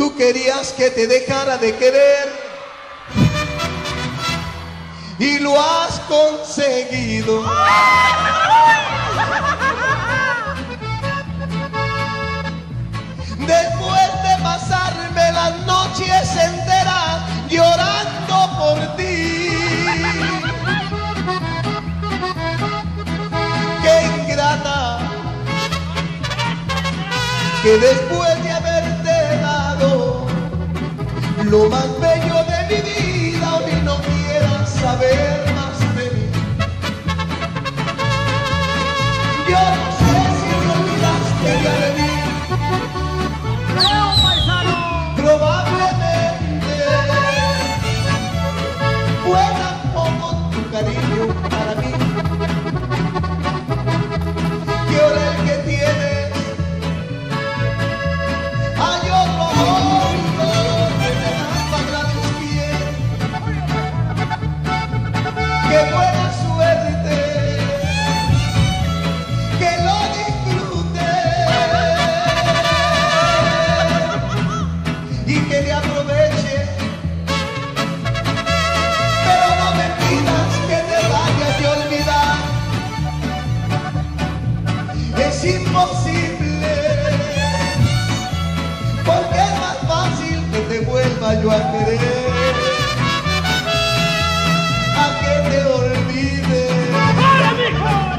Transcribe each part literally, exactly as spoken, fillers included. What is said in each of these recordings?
Tú querías que te dejara de querer y lo has conseguido. Después de pasarme las noches enteras llorando por ti, qué ingrata, que después de haberte dado lo más bello de mi vida, hoy no quieras saber más de mí. Yo no sé si te olvidaste ya de mí. Probablemente fue tan poco tu cariño para mí, que ahora el que tienes hay otro amor que te das para los pies. Qué buena suerte, que lo disfrutes y que le aproveche, pero no me pidas que te vayas de olvidar. Es imposible, porque es más fácil que te vuelva yo a querer, a que te olvide. ¡Para, mijo!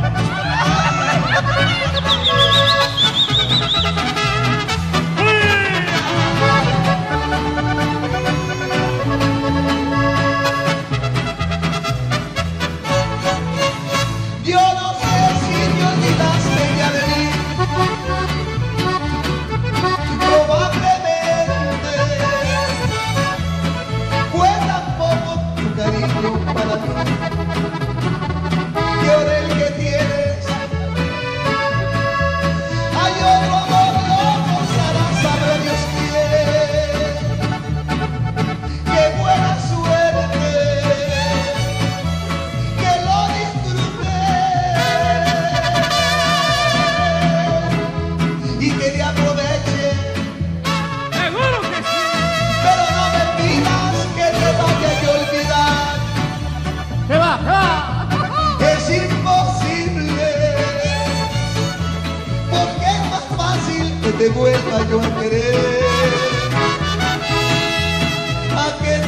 Yo no sé si te olvidaste ya de mí. Probablemente fue tan poco tu cariño para mí, que ahora el que tienes hay otro amor, no forzarás, sabrá Dios quién. Qué buena suerte, que lo disfrutes y que le aproveche, ¡Seguro que sí! pero no me pidas que te vayas a olvidar. ¡Se va, se va! Es imposible, porque es más fácil que te vuelva yo a querer, a que